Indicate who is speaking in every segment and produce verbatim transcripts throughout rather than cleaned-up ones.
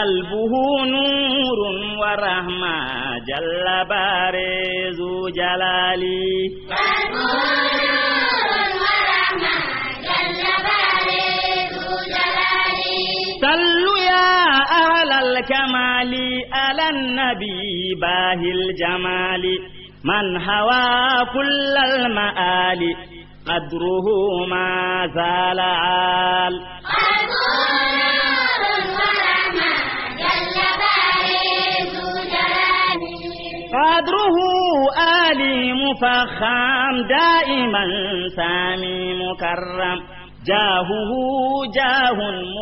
Speaker 1: قلبه نور ورحمة جل بارز جلالي قلبه نور ورحمة جل بارز جلالي صلوا يا أهل الكمال على النبي باهي الجمال من هوى كل المآل قدره ما زال عال قدره آلي مفخم دائما سامي مكرم جاهه جاه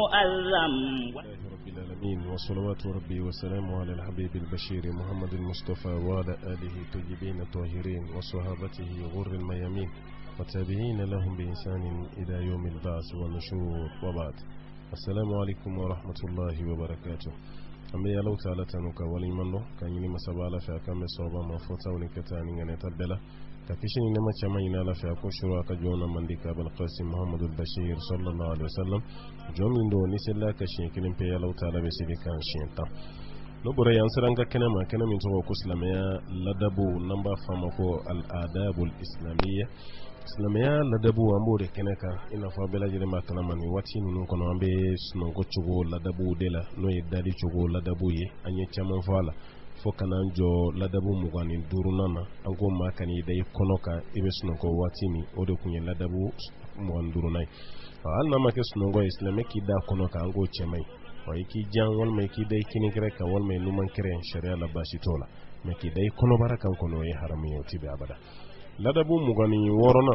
Speaker 1: مؤذم
Speaker 2: رب العالمين وصلوات ربي وسلامه على الحبيب البشير محمد المصطفى وعلى آله الطيبين الطاهرين وصحابته غر الميامين والتابعين لهم بإحسان إلى يوم البعث والنشور وبعد. السلام عليكم ورحمة الله وبركاته. أمي الله تعالى تنوك ولي منه كان يني مسابالة في أكام صوبا مفوتا ونكتاني نتبلا ككشني نما كما ينال في أكون شروع كجونا من ديك بالقاسم محمد البشير صلى الله عليه وسلم جون لندو نسلا كشين كلم بي الله تعالى بسيدي كان شينتا نبرا ينصرانك كنما كنا من توقع إسلامية لدبو نمبر فمكو الآداب الإسلامية إسلامية لدبو أمور كنكا إن فابلا جرما كنامني واتين نكون أمبي سنوكو تشوغو لدبو ديلا نو يدادي تشوغو لدبو يه أني تشامن فالا فكنا نجو لدبو مغاني دورنانا أنكو ما كان يدي كنوكا إبي سنوكو واتيني ودو كني لدبو مغان دورناي فأنا ما كسنوكو إسلامي كيدا كنوكا أنكو تشامي ويكي جان والما يكي داي كيني كريكا والما ينومان كرين شريع لباشي تولا مكي داي كنو باركا كنو يحرمي وتيبي أبدا لدبو مغاني ورنا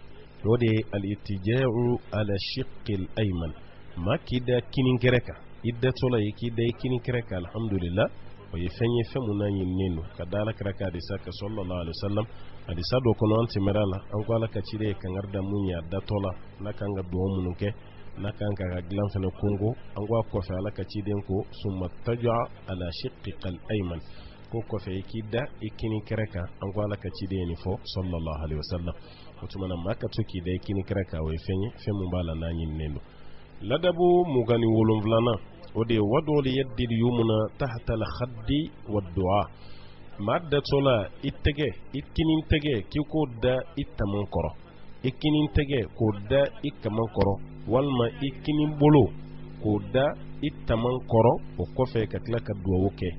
Speaker 2: ودي الاتجاه على الشق الأيمن ما كيدا كيني كريكا إدى تولا يكي داي كيني كريكا الحمد لله ويفني فمنا ينينو كدالك ركا ديساك صلى الله عليه وسلم أديسا دو كنو أنت مرالا أنكو على كتيري كنغرد مونيا دا تولا نكانغ دوم منوكي نكانغ غلان فنو كونغو أنكو أكوفي على كتيري ثم تجع على شقق الأيمن ko kofe ikida ikini kereka anko ala kachide ni fo sallallahu alaihi wasallam mutumana maka tuki da ikini kereka we fenye femu bala nanyi nendo ladabu mugani wolumvlana ode wadoli yaddi yumuna tahta al khaddi wad du'a madda tola ittege ikini tege kiko da ittaman koro ikini tege ko da ikkaman koro walma ikini bolo ko da ittaman koro o kofe ka klaka duwoke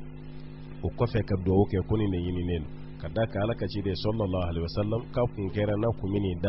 Speaker 2: o kofe ka do ke kuni ne yini nen kada ka alaka ci de sallallahu alaihi wasallam ka kun kera na ku mini da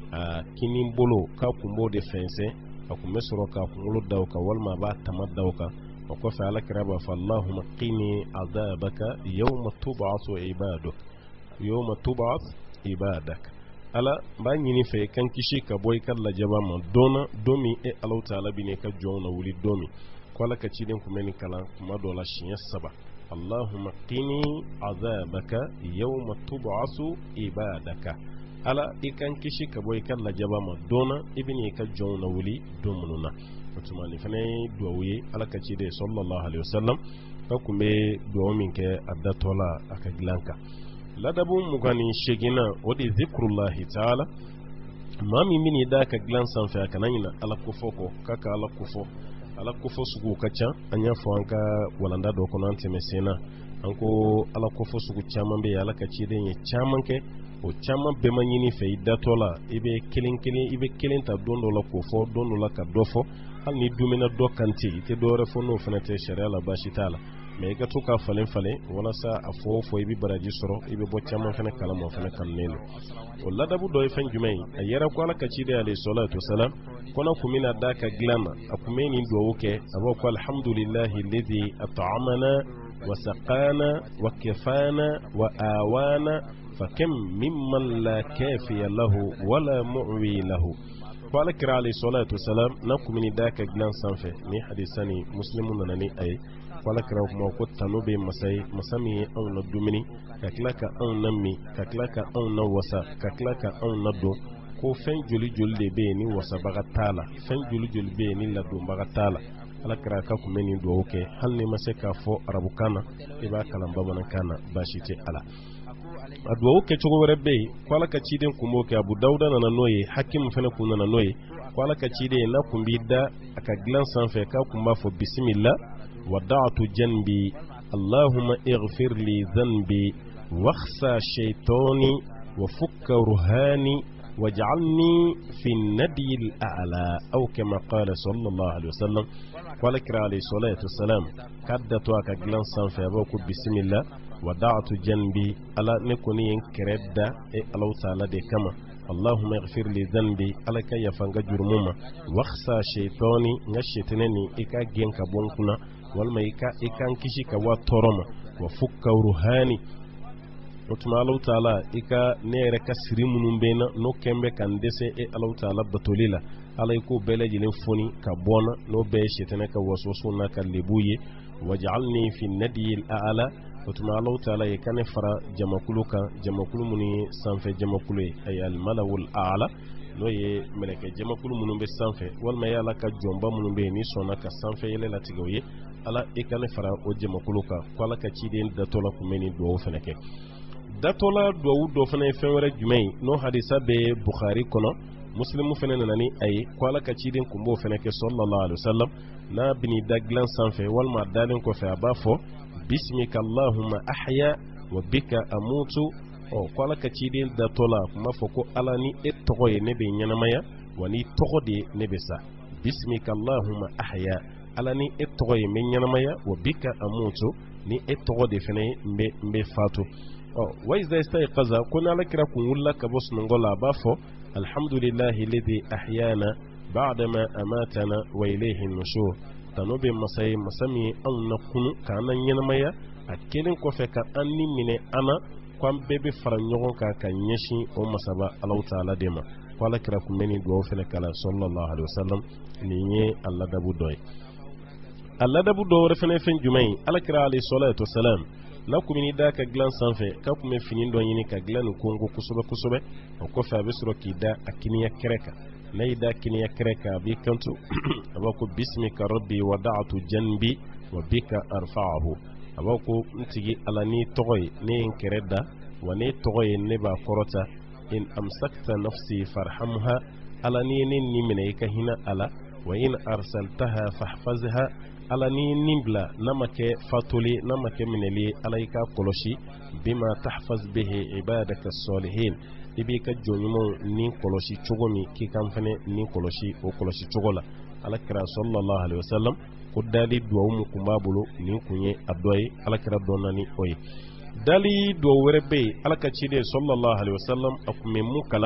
Speaker 2: kinin bolo ka kun bo de fense ka kun mesro ka kun lu daw ka wal ma ba tamaddaw ka o kofe alaka raba fa allahumma qini adabaka yawma tub'asu ibaduk yawma tub'as ibadak ala ba nyini fe kan kishi ka boy kala jaba ma dona domi e alau taala bine ka jona wuli domi ko alaka ci den ku meni kala kuma dola shiya saba اللهم قني عذابك يوم تبعث عبادك ala ikan kishi ka boy kan la jaba ma dona ibni ka jona wuli domnuna mutumani fane duwaye ala ka ci de sallallahu alaihi wasallam ka kumbe duwa min ke addatola aka glanka ladabu mugani shegina wadi zikrullah ta'ala mami mini da ka glan san fa kananya ala kufoko kaka ala kufo ala kufo sugu kacha anya fo anka walanda do kono ante mesena anko ala kufo sugu chaman be ala ka ci de nye chaman ke o chaman be manyini fe idatola ibe kilin kilin ibe kilin ta dondo la kufo dondo la ka dofo hal ni dumina do kanti te do refo no fenete sharia la bashitala me ga to ka falen fale wala sa afo fo ibi baraji soro ibe bo chaman fene kala mo fene kan nelo wala dabu do fen jumai ayera ko ala ka ci de alayhi salatu wasalam kona kumina daka glama akumeni ndo woke aboko alhamdulillahi alladhi at'amana wa saqana wa kafana wa awana fakam mimman la kafiya lahu wala mu'wi lahu qala kira alayhi salatu wasalam nakumini daka glan sanfe ni hadisani muslimun nani ay qala kira kuma ko tanube masai masami aw na dumini kaklaka aw nammi kaklaka aw na wasa kaklaka aw na do ko fen joli joli de be ni wasa bagatala fen joli joli be ni la do bagatala ala kira ka ku meni do oke hal ni maseka fo arabukana e ba kalam babana kana bashite ala adwa oke chogo rebe ko ala ka ciden kumo ke abu dauda na noye hakim fene kunna na noye ko ala ka cide na kumbida aka glan sanfe ka kumba fo bismillah ودعت جنبي اللهم اغفر لي ذنبي واخسى شيطاني وفك رهاني واجعلني في الندي الأعلى أو كما قال صلى الله عليه وسلم. قال كرا عليه الصلاة والسلام كدتوا كجلان سانفي أبوكو بسم الله ودعت جنبي ألا نكوني كردا الله تعالى دي كما اللهم اغفر لي ذنبي ألا كي يفنغ جرموما واخسى شيطاني نشيطنني إكا جينك بونكنا والما إكا إكا انكشي كوا تورما وفك رهاني otuma Allah Ta'ala ika nere ka siri munun bena no kembe kan dese e Allah Ta'ala batolila ala ko bele jilin foni ka bona no be shetene ka waswasu na ka lebuye waj'alni fi nadiyil a'la otuma Allah Ta'ala yakane fara jamakuluka jamakulu muni sanfe jamakulu ay al malawul a'la no ye meleke jamakulu munun be sanfe wal ma yala ka jomba munun be ni sona ka sanfe yele latigoye ala ikane fara o jamakuluka kwala ka ciden datola kumeni do feneke datola duwawu do fana ye fɛn wɛrɛ jumɛn ye n'o hadisa bɛ Bukhari kɔnɔ Muslimu fana nana ni a ye ko Ala ka ciden kun b'o fana kɛ sallallahu alaihi wasallam n'a bini da dilan sanfɛ walima a dalen kɔfɛ a b'a fɔ bismika Allahumma ahya wa bika amutu ɔ ko Ala ka ciden datola a kun b'a fɔ ko Ala ni e tɔgɔ ye ne bɛ ɲɛnamaya wa ni tɔgɔ de ye ne bɛ sa bismika Allahumma ahya Ala ni e tɔgɔ ye n bɛ ɲɛnamaya wa bika amutu ni e tɔgɔ de fana ye n bɛ n bɛ fatu. وإذا استيقظ كنا لكرا كن لك بصن نقول بافو الحمد لله الذي أحيانا بعدما أماتنا وإليه النشور تنوبي مساي مسامي أن نكون كان ينميا أكلم كوفك أني من أنا كم بيبي فرنيون كان يشي ومسابا الله تعالى ديما قال كرا كن مني دعو فلك صلى الله عليه وسلم نيني الله دبو دوي الله دبو دو رفنا فين جمعي على كرا عليه الصلاة والسلام na kumini da ka glan sanfɛ ka kuma fini dɔ ɲini ka glan kongo kosɛbɛ kosɛbɛ o kɔfɛ a bɛ sɔrɔ k'i da a kiniya kɛrɛ kan n'a y'i da kiniya kɛrɛ kan a b'i kanto a b'a ko bismika rabbi wada'tu janbi wa bika arfa'ahu a b'a ko n tigi ala ni tɔgɔ ye ne ye n kɛrɛ da wa ne tɔgɔ ye ne b'a kɔrɔta in amsakta nafsi farhamha ala ni ne ni minɛ i ka hinɛ ala wa in arsaltaha fahfazha ala ni nimbla namake fatuli namake mineli alayka koloshi bima tahfaz bihi ibadaka salihin ibi ka jonyumo ni koloshi chogomi ki kamfane ni koloshi o koloshi chogola ala kira sallallahu alaihi wasallam ko dali duwa mu kumbabulu ni kunye adoy ala kira donani oy dali do werebe ala ka cide sallallahu alaihi wasallam akume mukala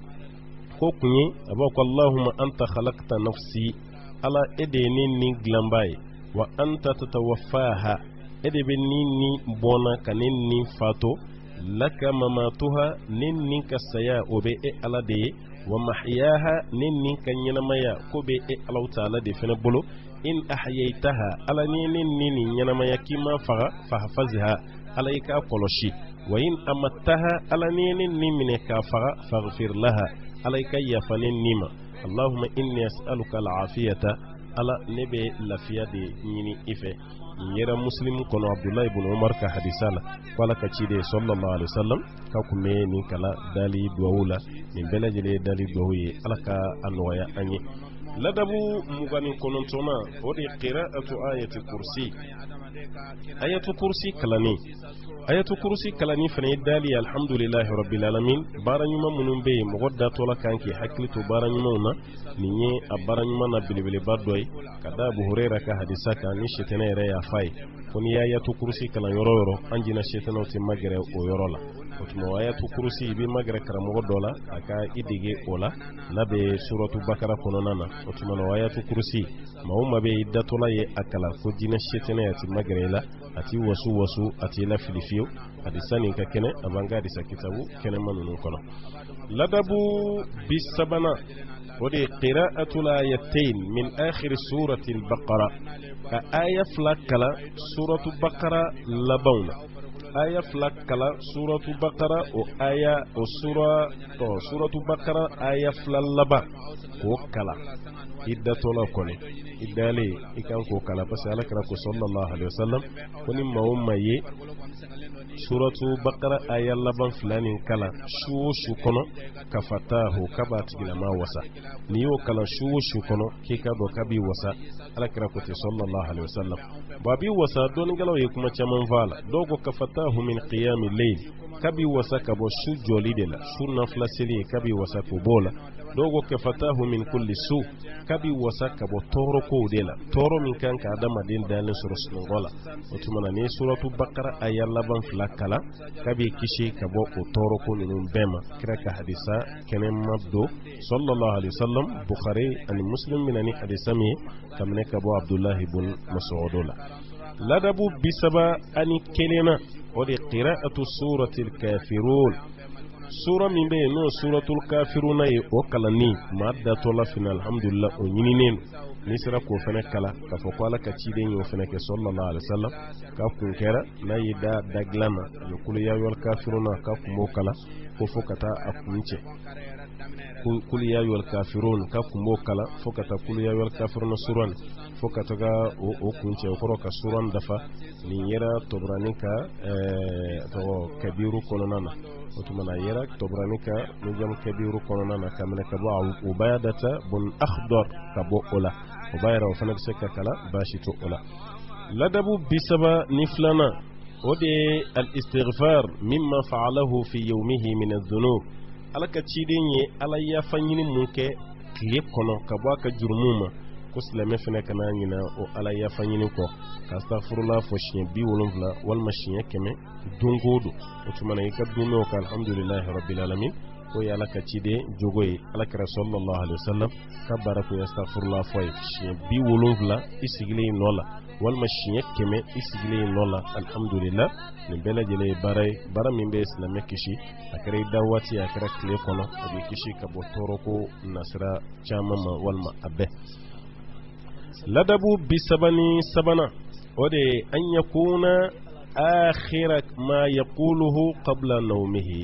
Speaker 2: ko kunye abako allahumma anta khalaqta nafsi ala edeni ni glambai wa anta tatawaffaha edebe nini bona kanini fato laka mamatuha nini kasaya obe e ala de wa mahyaha nini kanyanamaya ko be e Allah Ta'ala de fene bolo in ahyaytaha ala nini nini nyanamaya kima faga fahfazha alayka qoloshi wa in amattaha ala nini nimine ka faga faghfir laha alayka yafanin nima Allahumma inni as'aluka al-afiyata ala nebe lafiya de nyini ife yera muslim kono Abdullah ibn Umar ka hadisala wala ka cide sallallahu alaihi wasallam ka kume ni kala dali duwula min belajele dali duwuye ala ka anwaya anyi ladabu mugani kono toma odi qira'atu ayati kursi ayatu kursi kalani ayatu kursi kalani fane dali alhamdulillahi rabbil alamin baranyuma munun be mogodda tola kanki haklitu baranyuma una ninye abaranyuma na bilibili badoi kada Abu Hurairah ka hadisa ka ni shetene re ya fai koni ayatu kursi kala yororo anjina shetene oti magere o yorola otmo ayatu kursi bi magere karamo dola aka idige ola nabe suratu bakara kono nana otmo ayatu kursi mauma be iddatola ye akala ko jina shetene ati magere la ati wasu wasu ati la filifiyo hadisani ka kene abanga hadisa kitabu kene manunu kono ladabu bisabana ودي قراءة الآيتين من آخر سورة البقرة آية فلكلا سورة البقرة لبونا آية فلكلا سورة البقرة وآية وسورة سورة البقرة آية فللبا وكلا إدى طلقني إدى لي إكان كوكلا بس على كراكو صلى الله عليه وسلم ونما هم يه suratu baqara aya laban filanin kala shuwo shu kono ka fatahu kaba tigila ma wasa ni yo kala shuwo shu kono kika do kabi wasa ala kira ko sallallahu alaihi wasallam babi wasa don galaw ye kuma chaman vala dogo ka fatahu min qiyamil layl kabi wasa ka bo shu joli de la sunna flaseli kabi wasa ko bola dogo ka fatahu min kulli su kabi wasa ka bo toro ko de la toro min kan ka adama din dalin suratul ngola otumana ni suratu baqara aya laban flakala kabi kishi ka bo ko toro ko ninum bema kira ka hadisa kenen mabdo sallallahu alaihi wasallam bukhari an muslim min ani hadisami kamne ka bo abdullah ibn mas'ud ladabu bisaba ani kelena odi qira'atu suratil kafirun sura min be no suratul kafiruna e o kalani madda to la final alhamdulillah o nyininen ni sira ko fene kala ka fo kala ka ci den yo fene ke sallallahu alaihi wasallam ka kun kera na yida daglama yo kul ya wal kafiruna ka kumo kala ko fo kata akunce kul ya wal kafirun ka kumo kala fo kata kul ya wal kafiruna suran fo kata ga o kunce ko ka suran dafa ni yera tobranika eh to kabiru kolonana otumana yera tobranika no jam kabiru kolonana kamne ka bo ubadata bun akhdar ka bo ola ubayra fa nak sekka kala bashi to ola ladabu bisaba niflana ode al istighfar mimma fa'alahu fi yawmihi min adh-dhunub alaka cidinye ala ya fanyini munke kliye kono ka bo ka jurmuma ko silame fene kana nyina o ala ya fanyini ko ka astaghfirullah fo shin bi wolonvla wal mashiya keme dungodo otumana yika dume ko alhamdulillah rabbil alamin ko ya laka cide jogoy alaka sallallahu alaihi wasallam kabara ko astaghfirullah fo shin bi wolonvla isigile nola wal mashiya keme isigile nola alhamdulillah min bela jele baray bara min be islam kishi akare dawati akara kle kono abi kishi ka botoro ko nasra chamama wal ma abbe ladabu bisabani sabana ode an yakuna akhira ma yaquluhu qabla nawmihi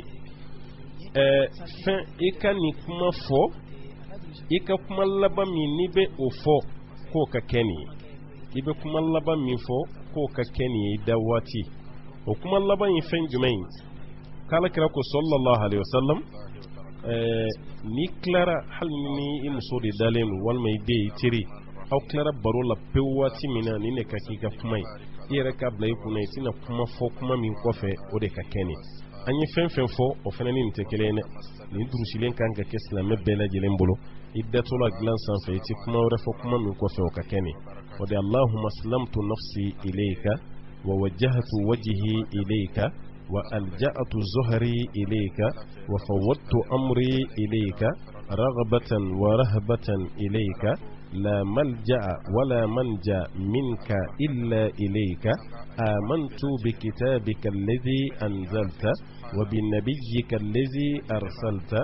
Speaker 2: eh fin ikani kuma fo ika kuma laba mi nibe ofo ko ka keni ibe kuma laba mi fo ko ka keni dawati o kuma laba yin fin jumain kala kira ko sallallahu alaihi wasallam eh ni clara hal ni imsodi dalen wal may de tiri aw clara barola pewati mina ni ne kakika kumai ira ka blay kunai tina kuma fo kuma min kofe o de ka keni anyi fen fen fo o fenani nte kelene ni durusilen kan ka kesla mebela jelen bolo iddatu la glan san fe ti kuma wore fo kuma min kofe o ka keni o de allahumma aslamtu nafsi ilayka wa wajjahtu wajhi ilayka wa alja'tu zuhri ilayka wa fawwadtu amri ilayka raghbatan wa rahbatan ilayka لا ملجأ ولا منجا منك إلا إليك آمنت بكتابك الذي أنزلت وبنبيك الذي أرسلت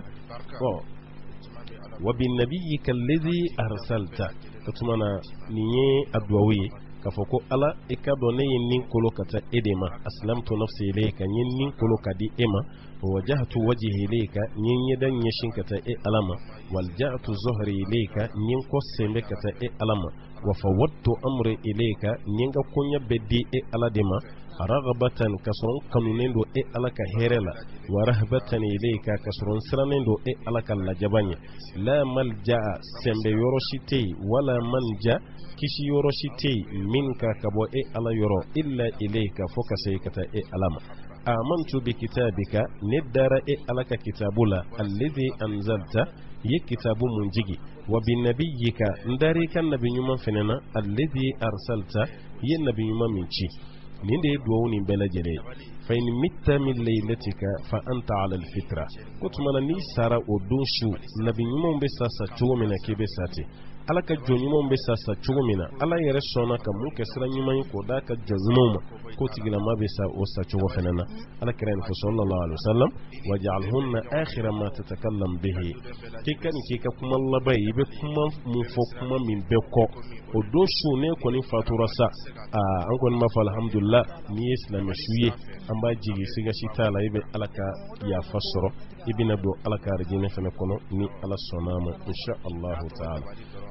Speaker 2: وبنبيك الذي أرسلت فتمنى نيه أدووي kafoko ala ikado ne yin kolo kata edema aslamtu nafsi ilayka yin kolo kadi ema wajhatu wajhi ilayka yin yadan yashin kata e alama walja'tu zuhri ilayka yin ko sembe kata e alama wa fawwadtu amri ilayka yin ga kunya beddi e aladema raghabatan kasron kanunendo e alaka herela wa rahbatan ilayka kasron sranendo e alaka lajabanye la malja sembe yoroshite wala manja kishi yoroshite minka kabo e ala yoro illa ilayka foka saykata e alama amantu bi kitabika nidara e alaka kitabula alladhi anzalta ye kitabu munjigi wa bin nabiyyika ndari kan nabiyyuma fenena alladhi arsalta ye nabiyyuma minci ninde duwo ni bela jere fa in mitta min laylatika fa anta ala alfitra kutmana ni sara odonshu nabiyyuma be sasa chomina kebe sate alaka jonyuma be sasa chomina ala yere sona ka mu kesra nyuma ko da ka jazmuma ko tigila ma be sa o sa chogo fenana ala kiran ko sallallahu alaihi wasallam waj'alhunna akhira ma tatakallam bihi kikan kika kuma labai be kuma mu fo kuma min be ko odoshu ne ko ni fatura sa an ko ma fa alhamdulillah ni islam shuye an ba jigi siga shi tala ibe alaka ya fasoro ibina do alaka rajine fene kono ni ala sonama insha Allah ta'ala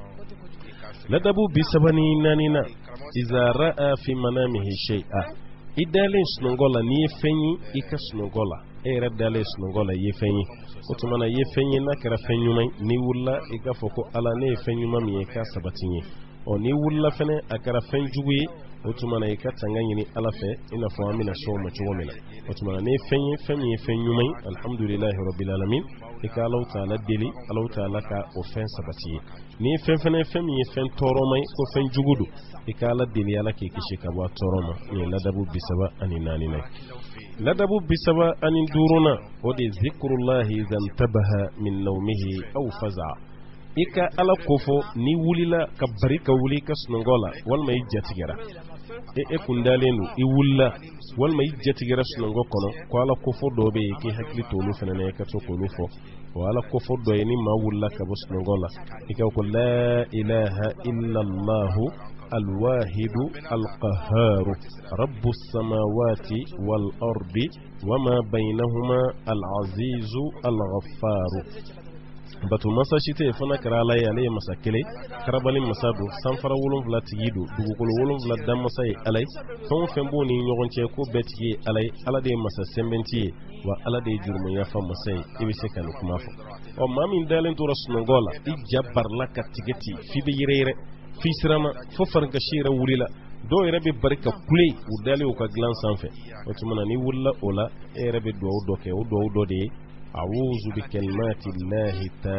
Speaker 2: ladabu bisabani nanina iza ra'a fi manamihi shay'a idalen sunongola ni fenyi ika sunongola e re dalen sunongola ye fenyi otumana ye fenyi na kara fenyuma ni wulla ika foko ala ne fenyuma mi ka sabatinye o ni wulla fene akara fenjugu otumana ika tanganyini ala fe ina fo amina so mo chomela otumana ne fenyi fenyi fenyuma alhamdulillah rabbil alamin ika Allah ta'ala deli Allah ta'ala ka o fen sabatiye ni fen fene fenyi fen toromai ko fen jugudu ika ala deli ala ke kishi ka wa toroma ni ladabu bisaba ani nani ne ladabu bisaba ani duruna wadi zikrullahi zantabaha min nawmihi aw faza ika ala kofo ni wulila ka barika wuli ka sunongola wal may jatigara e e kundalenu i wulla wal may jatigara sunongo kono ko ala kofo dobe ki hakli tolu fenane ka to ko lufo wala kofo do ni ma wulla ka sunongola ika ko la ilaha illa allah الواحد القهار رب السماوات والأرض وما بينهما العزيز الغفار batu masa shite fana kara lay alay masakele karabalin masadu sanfara wolon vla tigidu dugukolo wolon vla dam masay alay fon fembo ni nyogonche ko betiye alay ala de masa sembenti wa ala de jurmo ya fam masay ibise kan kuma fo o mamin dalen to rasulungola ijabar la katigeti fi be yire fi sirama fo farga shira wulila do rebe barka kule udale o ka glan sanfe o tumana ni wulla ola e rebe do do ke o do do de أعوذ بكلمات الله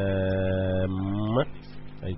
Speaker 2: تامة أي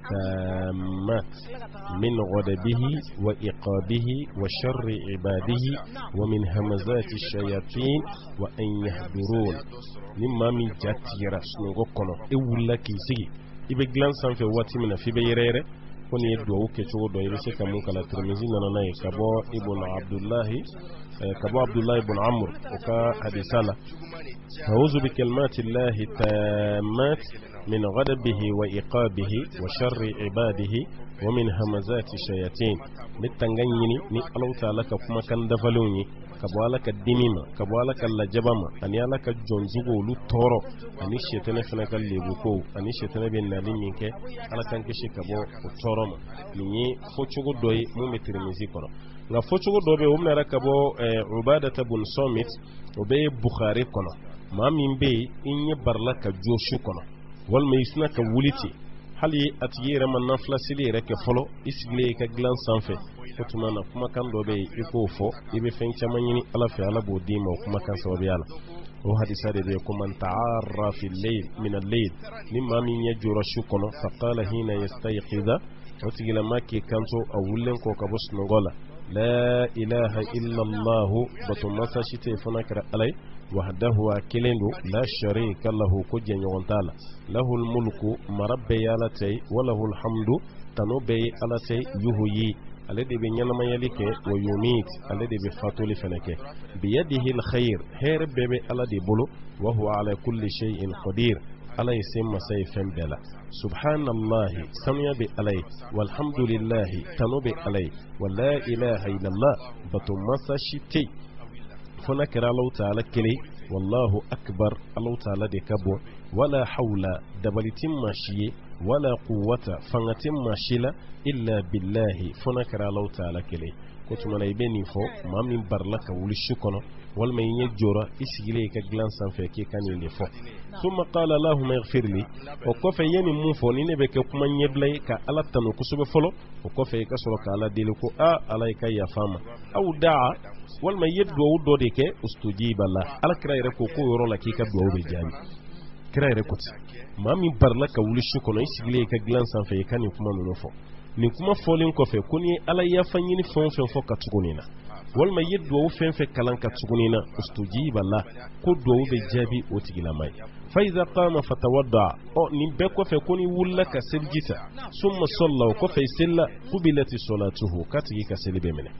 Speaker 2: تامات من غضبه وإقابه وشر عباده ومن همزات الشياطين وأن يحضرون مما من جاتيرا سنغوكونا إولا كيسي إبه غلان سانفي واتي من في بيريري koni yeddo wuke to do yebe ka mun kala Tirmidhi nana nay kabo ibn Abdullah kabo Abdullah ibn Amr ka hadisala a'udhu bi kalimati llahi tammat min ghadabihi wa iqabihi wa sharri ibadihi wa min hamazati shayatin mitanganyini ni Allah ta'ala ka kuma kan dafaluni kabo alaka dinima kabo alaka lajabama ani alaka jonjugo lu toro ani shetene fana kal lebu ko ani shetene ben nali minke alakan ke shikabo toro ni fochugo doy mu Tirmidhi kono nga fochugo dobe umna rakabo Ubadah ibn Samit obe Bukhari kono mamin be inye barlaka joshu kono wal mayisna ka wuliti hali atiyera man naflasili reke folo isile ka glan sanfe fotumana kuma kan dobe iko fo ibe fen chamanyini ala fi ala bo dimo kuma kan sawabi ala o hadisa de ko man ta'arra fi al-layl min al-layl mimma min yajura shukono faqala hina yastayqiza otigila maki kanto awulen ko ka bos ngola la ilaha illa allah batumasa shite funakra alai wahdahu akilendu la sharika lahu kujenyo wantala lahu al-mulku marabbi yalatay wa lahu al-hamdu tanobe alatay yuhyi alladhi bi nyama yalike wa yumit alladhi bi fatuli fanake bi yadihi al-khair her bebe alladhi bulu wa huwa ala kulli shay'in qadir ala yasimma sayfan bala subhanallahi samya bi alay walhamdulillahi tanubi alay wa la ilaha illallah batumasa shiti funakira Allah ta'ala kili wallahu akbar Allah ta'ala de kabo wala hawla dabalitin mashiye wala quwwata fangatin mashila illa billahi funakira Allah ta'ala kili kotuma ibeni fo mamin barlaka wulishu kono wal may yejora isigile ka glan sanfe ke kanile fo thumma qala allahumma ighfir li o ko fe yeni mu fo ni nebe ke kuma nyeblay ka ala tanu kusube folo o ko fe ka solo ka ala dele ko a alayka ya fama aw daa wal may yeddo wuddo de ke ustujiba la ala krayre ko ko yoro la ki ka do be jami krayre ko mamin barlaka wulishu kono isigile ka glan sanfe kan kuma no fo ni kuma folin ko fe kuni ala ya fanyini fon fon fo ka tugunina wal may yeddo fen fe kalan ka tugunina ustujiba la ko do be jabi o tigila may fa iza qama fatawadda o ni be ko fe kuni wulla ka seljita summa salla ko fe sella qubilati salatuhu katigi ka selibe mene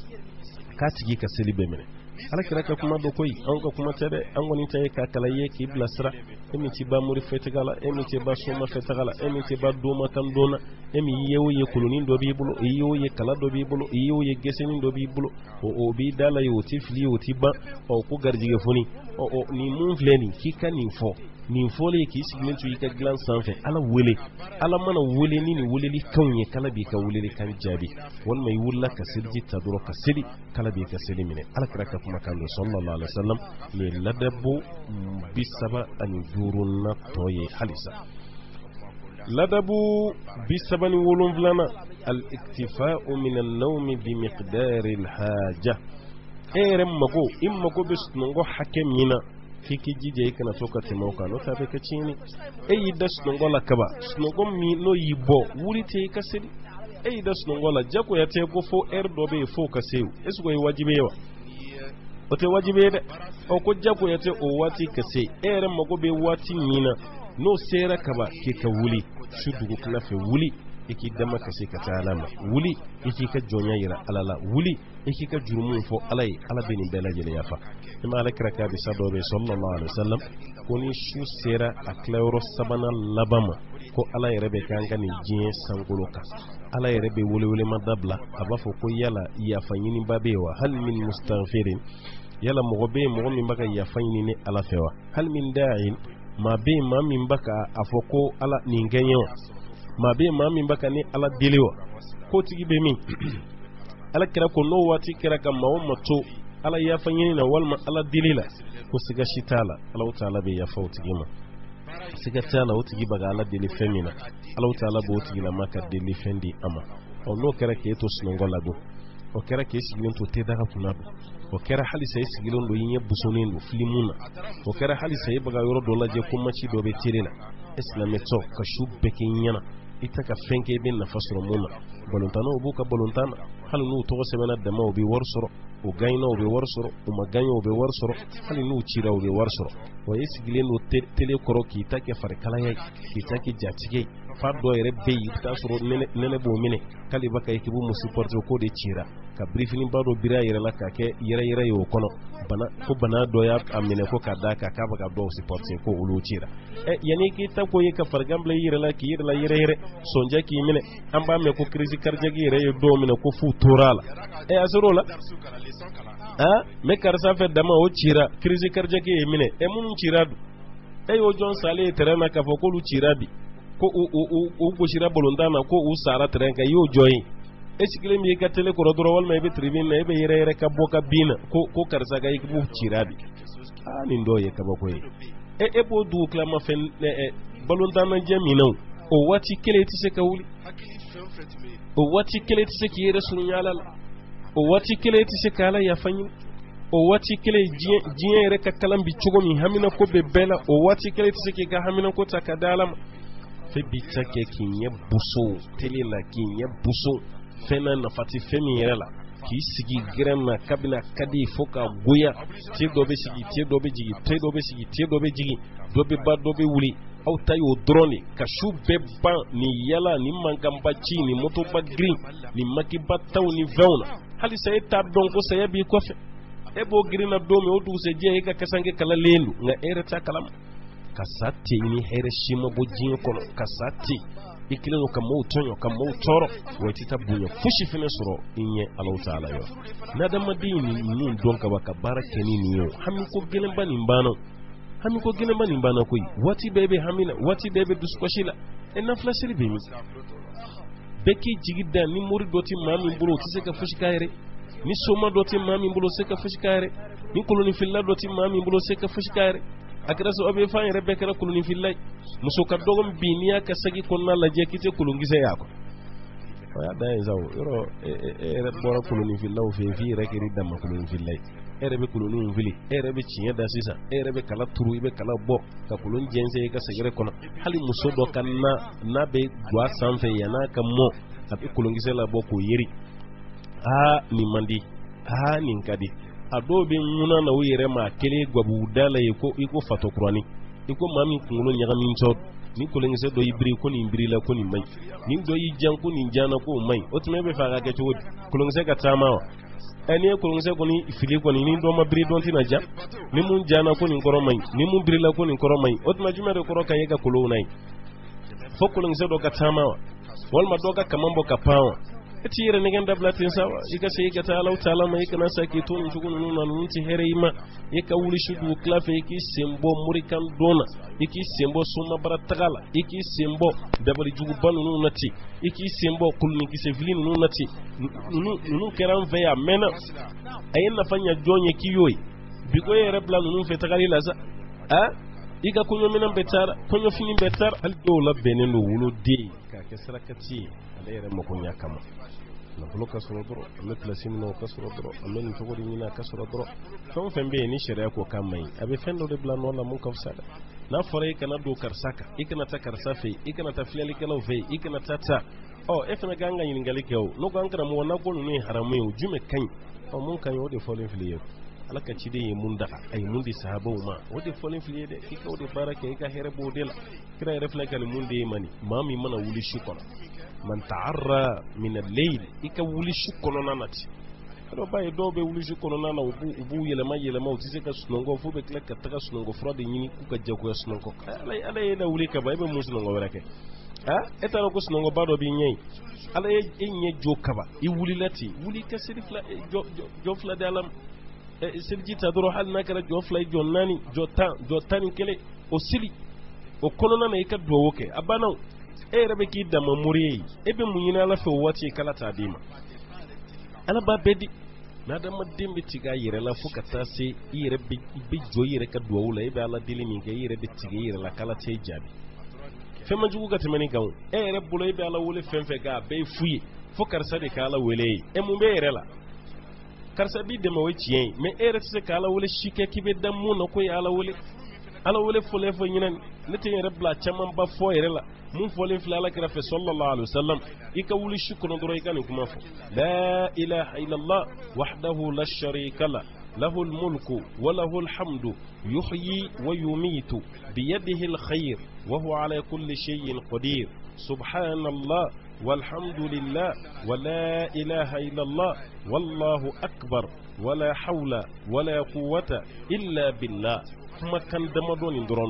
Speaker 2: katigi ka selibe mene ala kira ka kuma do koy an ko kuma tade an woni tay ka kala ye ki blasra emi ci ba muri fetegala emi ci ba suma fetegala emi ci ba duma tan dona emi yewo ye kulunin do bi bulo yewo ye kala do bi bulo yewo ye gesenin do bi bulo o o bi dala yo ti fli o ti ba o ko garjige foni o o ni mun fleni ki kan ni fo nin fole ki sigilen to yika glan sanfe ala wele ala mana wele ni ni wele li kanye kala bi ka wele kan jabi wal may wulla ka sirji taduro ka sidi kala bi ka sidi mine ala kraka kuma kan sallallahu alaihi wasallam ni ladabu bisaba an durunna toye halisa ladabu bisaba ni wolum vlana al iktifa'u min an-nawm bi miqdari al-haja erem mago immago bis ngo hakemina kiki jije kana toka timoka no tabe ka chini eyi das nongola kaba snogom mi no yibo wuri te ka sidi eyi das nongola jako ya te ko fo er do be fo ka sew esgo yi wajibe wa o te wajibe de o ko jako ya te o wati ka se ere mago be wati nyina no sera kaba ke ka wuli shudu ko na fe wuli iki dama ka se ka talama wuli iki ka jonya yira alala wuli iki ka jurumun fo alai ala beni bela jele yafa ima ala kraka bi sadobe sallallahu alaihi wasallam koni shu sera aklawro sabana labama ko ala yerebe kanga ni jin sangoloka ala yerebe wole wole madabla abafo ko yala yafanyini babewa hal min mustaghfirin yala mogobe mo min baka yafanyini ne ala fewa hal min da'in ma be ma min baka afoko ala ningenyo ma be ma min baka ni ala delewa ko tigi be min ala kira ko no wati kira kam mawo mato ala ya fanyini na walma ala dilila ko siga shitala ala taala be ya fawti gima siga tala woti giba ga ala dili femina ala taala bo woti gila maka dili fendi ama o no kira ke to snongola do o kira ke sigilon to te daga kunado o kira hali sai sigilon do yin busoni do filimuna o kira hali sai baga yoro do laje kuma ci do be tirina islameto ka shubbe kinyana ita ka fenke bin na fasro muna bolontano buka bolontana hal nu to semena dama obi warsoro o gayno obi warsoro o maganyo obi warsoro hal nu chira obi warsoro o yesigilen o tele koroki take far kala yai ki take jatige fardo ere beyi tasoro nene nene bo mine kali baka ekibu musiporto ko de chira ka briefing bado bira yere la ka ke yere yere yo kono bana ko bana do ya amine ko kada ka ka baka do supporte ko ulu chira e yani ki ta ko yeka fargamble yere la ki yere la yere yere sonja ki mine amba me ko crise cardiaque yere yo do mine ko fu torala e asoro la ha me karsa fe dama o chira crise cardiaque e mine e mun chira du e yo jon sale terena ka fo ko lu chira bi ko o o o ko shira bolondana ko o sara trenka yo joyi esikile mi ka tele ko rodoro wal may be tribin na be yere yere ka boka bina ko ko karsa ga yiku chirabi ani ndo ye ka boko e e bo du klama fen e bolondana jamina o wati kele ti se ka wuli o wati kele ti se ki yere sunu yala o wati kele ti se kala ya fanyin o wati kele jiyen yere ka kalam bi chugo mi hamina ko be bela o wati kele ti se ki ga hamina ko takadalam fe bitake kinye buso tele la kinye buso fena na fati femi yela ki sigi grema kabina kadi foka goya ti dobe sigi ti dobe jigi ti dobe sigi ti dobe jigi dobe ba dobe wuli au tayo drone ka shube ba ni yala ni mangamba chi ni moto ba green ni makiba taw ni veuna hali say ta don ko say bi ko fe e bo green na do me o du se je ka kasange kala lendu nga ere ta kalam kasati ni here shima bo jin kono kasati ikile no kamo tonyo kamo toro wetita bunyo fushi fene soro inye Allah taala yo nada madini ni donka baka barake ni niyo hami ko gelen bani mbano hami ko gelen bani mbano koy wati bebe hamina wati bebe duskoshila en naflasiri bimi beki jigida ni muri doti mami mbulo tiseka fushi kaire ni soma doti mami mbulo seka fushi kaire ni koloni filla doti mami mbulo seka fushi kaire akira so abe fa rebe kala kuluni fillay muso ka dogom biniya ka sagi konna la je kite kulungi se yako ya da zaw yoro e re bora kuluni fillaw fe fi rekiri dam kuluni fillay e rebe kuluni fili e rebe cinya da sisa e rebe kala turu ibe kala bo ka kulun jense ka sagire kono hali muso do kanna na be dwa sanfe yana ka mo abe kulungi se la bo ko yeri ha ni mandi ha ni nkadi adobe nguna na wire ma kele gwabu dala yiko iko fatokurani iko mami kungulo nyaga mincho ni kulengese do ibri ko ni ibri la ko ni mai ni do yi janku ni jana ko mai otime be faga ke chodi kulengese ka tamawa eni kulengese ko ni fili ko ni ni do ma bri don tina ja ni mun jana ko ni koro mai ni mun bri la ko ni koro mai otime jumere koro ka yega kulo nai fo kulengese do ka tamawa wal ma do ka kamambo ka pawa tire ne ganda blatin sawa ika sai ka talau talama ika na sake to in tukun nuna nun ti hereima ika wuli shudu klafe iki sembo murikan dona iki sembo suma baratagala iki sembo dabali jugu banu nuna ti iki sembo kulni ki sevlin nuna ti nunu nunu keran veya mena ayin nafanya jonye kiyoyi biko yere bla nunu fe tagali la sa a ika kunyo minan betara kunyo fini betara al dola benendo wulo de ka kesra kati alere mo kunya kama na bloka soro dro amme plasim no kasoro dro amme ni togori ni na kasoro dro fon fembe ni sharia ko kamai abe fendo de bla no la mun kafsada na fore kana do karsaka ikana ta karsafe ikana ta filali kana ve ikana ta ta oh efna ganga yin ngali kew no ganga mo na ko ni haramu jume kan o mun kan yo de folin filiye alaka ci de mun dafa ay mun di sahaba ma wodi folin filiye de ika wodi baraka ika here bodela kira reflekal mun de mani mami mana wuli shukona man ta'arra min al-layl ika wuli shukono nanati do baye do be wuli shukono nana ubu ubu yele ma yele ma utise ka sunongo fu be kleka taka sunongo frode nyini ku ka jago sunongo alay alay da wuli ka baye be musunongo werake ha etano ko sunongo bado bi nyei alay e nye jokaba i wuli lati wuli ka sirifla jo jo fla dalam e sirjita doro hal nakara jo fla jonnani jotan jotani kele o sili o kono nana ika do woke abana e rabe ki da mamuri ebe munyina la fe wati kala tadima ala ba bedi na da madin bi tiga yire la fuka ta se yire bi bi joyire ka do wula ebe ala dili min ke yire bi tiga yire la kala te jabi fe ma jugu ka temani gawo e rabbulo ebe ala wule fenfe ga be fuyi fukar sade kala wele e mu be yire la karsa bi de ma weci me ere se kala wule shike kibe damu na ko ala wule ala wule fole fo nyinan nete yere bla chaman ba fo yere la mun fole fla ala kira fe sallallahu alaihi wasallam ika wuli shukru doro ika ni kuma fo la ilaha illa allah wahdahu la sharika la lahu almulku wa lahu alhamdu yuhyi wa yumitu bi yadihi alkhair wa huwa ala kulli shay'in qadir subhanallah والحمد لله ولا إله إلا الله والله أكبر ولا حول ولا قوة إلا بالله ثم كان دمدون درون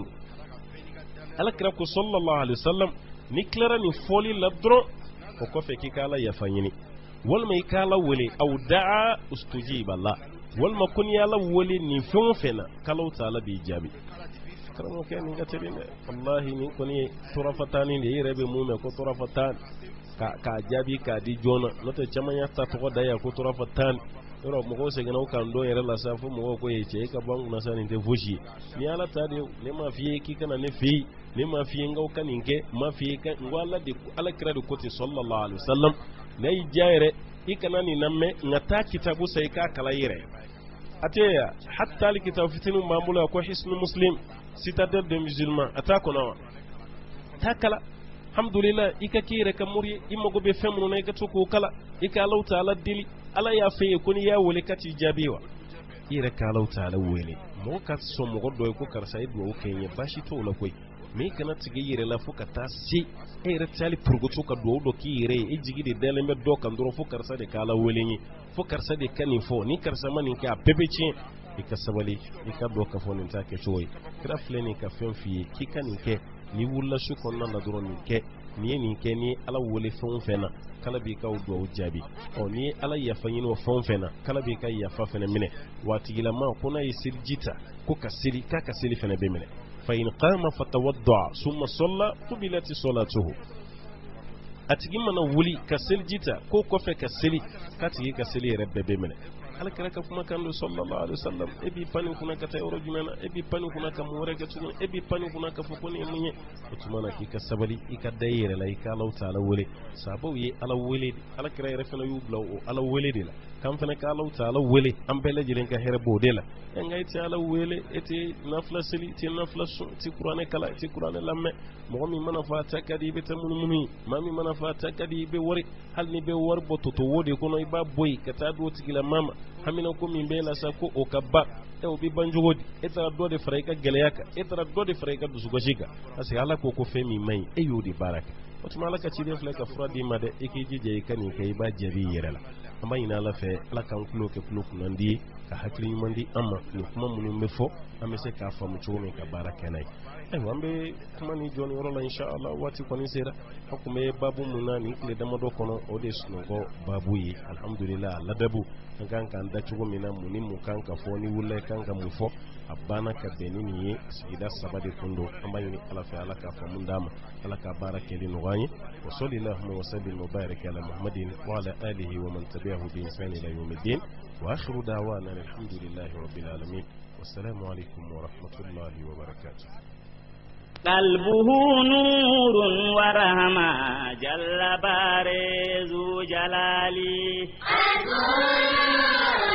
Speaker 2: ألكرك صلى الله عليه وسلم نكلر نفولي لدرون وكفي كالا يفانيني والما يكالا ولي أو دعا استجيب الله والما كن يالا ولي نفون فينا كالو تعالى بإجابي كرمو كان يغترين والله نكوني طرفتان يربي مومي كو طرفتان ka ka jabi ka di jona noto chamanya ta to da ya ko tora fatan ro mo ko se gina o kan do yere la sa fu mo ko yeche ka bangu na sani te fushi ni ala ta de ne ma fiye ki kana ne fi ne ma fiye ngau kaninke ma fiye ka ngwala de ala kira de koti sallallahu alaihi wasallam ne jaire ikana ni namme ngata kitabu sai ka kala yire ateya hatta li kitabu fitinu mamula ko hisnu muslim citadelle de musulman atako nawa takala alhamdulillah ika kire ka muri imago be femnu na ika tuko kala ika Allah ta'ala dili ala ya fe ko ni ya wole kati jabiwa ire ka Allah ta'ala wele mo ka so mo goddo ko karsa ido o kenye bashi to la koy me kana tige yire la fuka ta si e re tali purgoto ka do do ki yire e jigide dele me do kan do fu karsa de kala wele ni fu karsa de kani fo ni karsa mani ka bebechi ika sabali ika do ka fo ni ta ke toy krafle ni ka fen fi ki kani ke ni wulla su konna na duro ni ke ni ni ke ni ala wole fon fena kala bi ka do jabi o ni ala ya fanyin o fon fena kala bi ka ya fa fena mine wati gila ma kuna yisirjita ko kasiri ka kasiri fena be mine fa in qama fatawadda summa salla qubilati salatuhu atigi mana wuli kasirjita ko kofe kasiri katigi kasiri rabbe be mine ala kala ka kuma kan sallallahu alaihi wasallam ebi pani kuna ka tay oro jumana ebi pani kuna ka mo rega tunu ebi pani kuna ka fokoni munye tumana ki ka sabali ika dayere la ika law taala wole sabo yi ala wole ala kira refena yubla o ala wole de la kam fena ka law taala wole am bele jilen ka here bo de la ngay ti ala wole eti nafla seli ti nafla ti qur'ane kala ti qur'ane lamme mo mi mana fa takadi be tamun mumi mami mana fa takadi be wori hal ni be wor boto to wode kono iba boy ka ta do tigila mama hamina ko min bela sa ko o kabba e o bi banjugodi etara do de frayka geleyaka etara do de frayka du sugoshiga asi ala ko ko femi mai e yodi baraka oto malaka ci def leka fradi made e ki jije kani kay ba jabi yerela amma ina la fe ala kan kulo ke kulo kunandi ka hakli mandi amma ni kuma mun me fo amese ka famu chume ka baraka nay eh wambe kuma ni joni worola inshallah wati koni sera hakume babu munani kile damado kono ode sunogo babu yi alhamdulillah ladabu kan kan da chugo mina muni mu kan ka foni wulle kan ka mu fo abana ka benini ye sigida sabade fundo ambayini ala fa ala ka fa mundama ala ka barakeli no gani wa sallallahu wa sallim wa barik ala muhammadin wa ala alihi wa man tabi'ahu bi ihsan ila yawmiddin wa akhiru da'wana alhamdulillahi rabbil alamin wassalamu alaykum wa rahmatullahi wa barakatuh.
Speaker 1: قلبه نور ورحمة جل بارز جلالي